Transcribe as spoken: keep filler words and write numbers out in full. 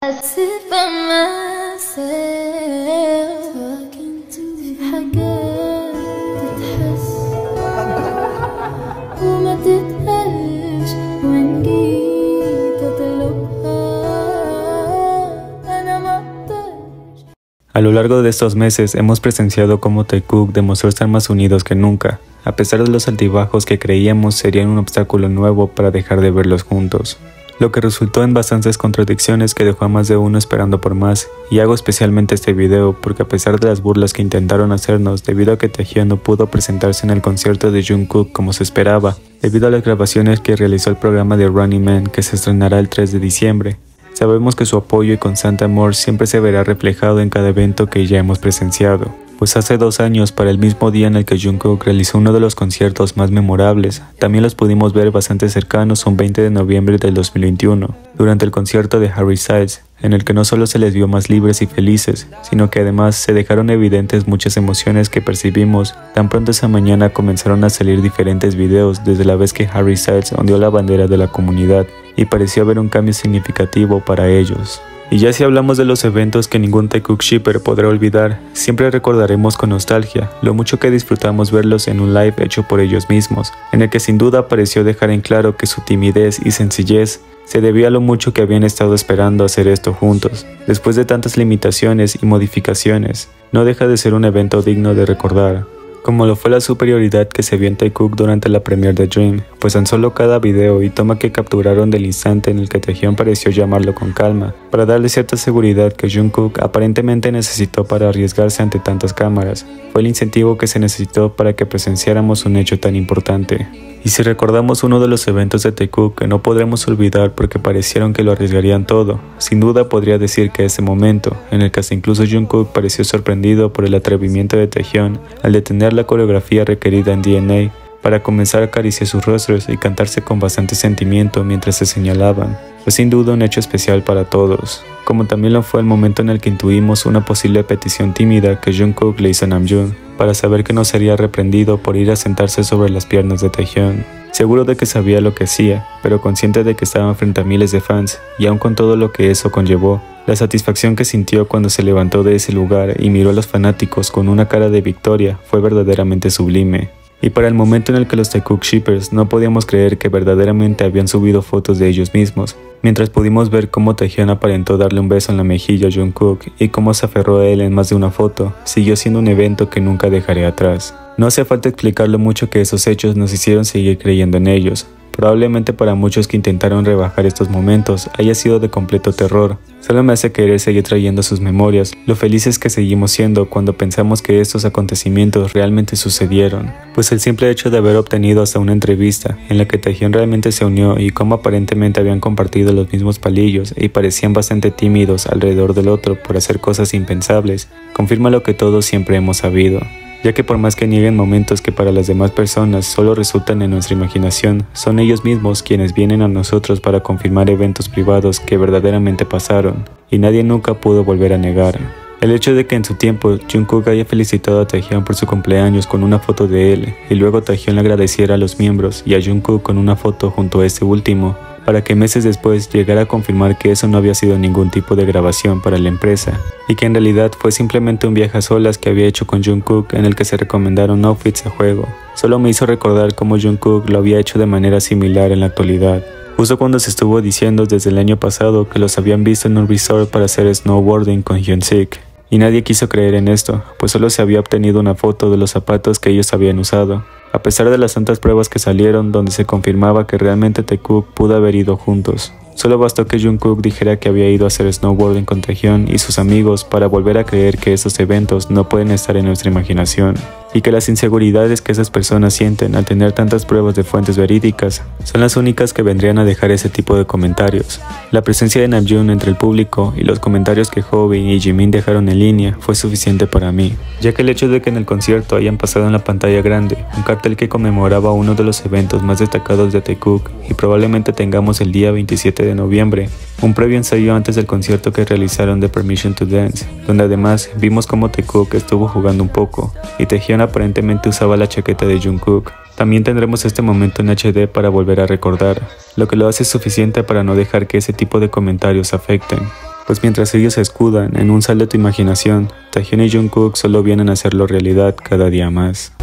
I sit by myself talking to حاجات تتحس وما تتقالش وإن جيت أطلبها أنا ما أقدرش. A lo largo de estos meses hemos presenciado cómo Taekook demostró estar más unidos que nunca, a pesar de los altibajos que creíamos serían un obstáculo nuevo para dejar de verlos juntos. Lo que resultó en bastantes contradicciones que dejó a más de uno esperando por más, y hago especialmente este video porque a pesar de las burlas que intentaron hacernos debido a que Taehyun no pudo presentarse en el concierto de Jungkook como se esperaba, debido a las grabaciones que realizó el programa de Running Man que se estrenará el tres de diciembre, sabemos que su apoyo y constante amor siempre se verá reflejado en cada evento que ya hemos presenciado. Pues hace dos años, para el mismo día en el que Jungkook realizó uno de los conciertos más memorables, también los pudimos ver bastante cercanos un veinte de noviembre del dos mil veintiuno, durante el concierto de Harry Styles, en el que no solo se les vio más libres y felices, sino que además se dejaron evidentes muchas emociones que percibimos tan pronto esa mañana comenzaron a salir diferentes videos desde la vez que Harry Styles ondeó la bandera de la comunidad y pareció haber un cambio significativo para ellos. Y ya si hablamos de los eventos que ningún Taekook shipper podrá olvidar, siempre recordaremos con nostalgia lo mucho que disfrutamos verlos en un live hecho por ellos mismos, en el que sin duda pareció dejar en claro que su timidez y sencillez se debía a lo mucho que habían estado esperando hacer esto juntos. Después de tantas limitaciones y modificaciones, no deja de ser un evento digno de recordar, como lo fue la superioridad que se vio en Taekook durante la premiere de Dream, pues tan solo cada video y toma que capturaron del instante en el que Taehyun pareció llamarlo con calma, para darle cierta seguridad que Jungkook aparentemente necesitó para arriesgarse ante tantas cámaras, fue el incentivo que se necesitó para que presenciáramos un hecho tan importante. Y si recordamos uno de los eventos de Taekook que no podremos olvidar porque parecieron que lo arriesgarían todo, sin duda podría decir que ese momento, en el que hasta incluso Jungkook pareció sorprendido por el atrevimiento de Taehyun al detener la coreografía requerida en D N A para comenzar a acariciar sus rostros y cantarse con bastante sentimiento mientras se señalaban, fue sin duda un hecho especial para todos, como también lo fue el momento en el que intuimos una posible petición tímida que Jungkook le hizo a Namjoon, para saber que no sería reprendido por ir a sentarse sobre las piernas de Taehyun. Seguro de que sabía lo que hacía, pero consciente de que estaban frente a miles de fans, y aun con todo lo que eso conllevó, la satisfacción que sintió cuando se levantó de ese lugar y miró a los fanáticos con una cara de victoria fue verdaderamente sublime. Y para el momento en el que los Taekook shippers no podíamos creer que verdaderamente habían subido fotos de ellos mismos, mientras pudimos ver cómo Taehyun aparentó darle un beso en la mejilla a Jungkook y cómo se aferró a él en más de una foto, siguió siendo un evento que nunca dejaré atrás. No hace falta explicar lo mucho que esos hechos nos hicieron seguir creyendo en ellos. Probablemente para muchos que intentaron rebajar estos momentos haya sido de completo terror. Solo me hace querer seguir trayendo sus memorias, lo felices que seguimos siendo cuando pensamos que estos acontecimientos realmente sucedieron. Pues el simple hecho de haber obtenido hasta una entrevista en la que Taehyun realmente se unió y cómo aparentemente habían compartido los mismos palillos y parecían bastante tímidos alrededor del otro por hacer cosas impensables, confirma lo que todos siempre hemos sabido. Ya que por más que nieguen momentos que para las demás personas solo resultan en nuestra imaginación, son ellos mismos quienes vienen a nosotros para confirmar eventos privados que verdaderamente pasaron, y nadie nunca pudo volver a negar. El hecho de que en su tiempo Jungkook haya felicitado a Taehyun por su cumpleaños con una foto de él, y luego Taehyun le agradeciera a los miembros y a Jungkook con una foto junto a este último, para que meses después llegara a confirmar que eso no había sido ningún tipo de grabación para la empresa, y que en realidad fue simplemente un viaje a solas que había hecho con Jungkook en el que se recomendaron outfits a juego. Solo me hizo recordar cómo Jungkook lo había hecho de manera similar en la actualidad, justo cuando se estuvo diciendo desde el año pasado que los habían visto en un resort para hacer snowboarding con Hyunsik. Y nadie quiso creer en esto, pues solo se había obtenido una foto de los zapatos que ellos habían usado, a pesar de las tantas pruebas que salieron donde se confirmaba que realmente Taekook pudo haber ido juntos. Solo bastó que Jungkook dijera que había ido a hacer snowboarding con Taehyun y sus amigos para volver a creer que esos eventos no pueden estar en nuestra imaginación, y que las inseguridades que esas personas sienten al tener tantas pruebas de fuentes verídicas son las únicas que vendrían a dejar ese tipo de comentarios. La presencia de Namjoon entre el público y los comentarios que Hobi y Jimin dejaron en línea fue suficiente para mí, ya que el hecho de que en el concierto hayan pasado en la pantalla grande un cartel que conmemoraba uno de los eventos más destacados de Taekook y probablemente tengamos el día veintisiete de noviembre, un previo ensayo antes del concierto que realizaron de Permission to Dance, donde además vimos cómo Taekook estuvo jugando un poco y Taehyun aparentemente usaba la chaqueta de Jungkook. También tendremos este momento en H D para volver a recordar, lo que lo hace suficiente para no dejar que ese tipo de comentarios afecten. Pues mientras ellos se escudan en un sal de tu imaginación, Taehyun y Jungkook solo vienen a hacerlo realidad cada día más.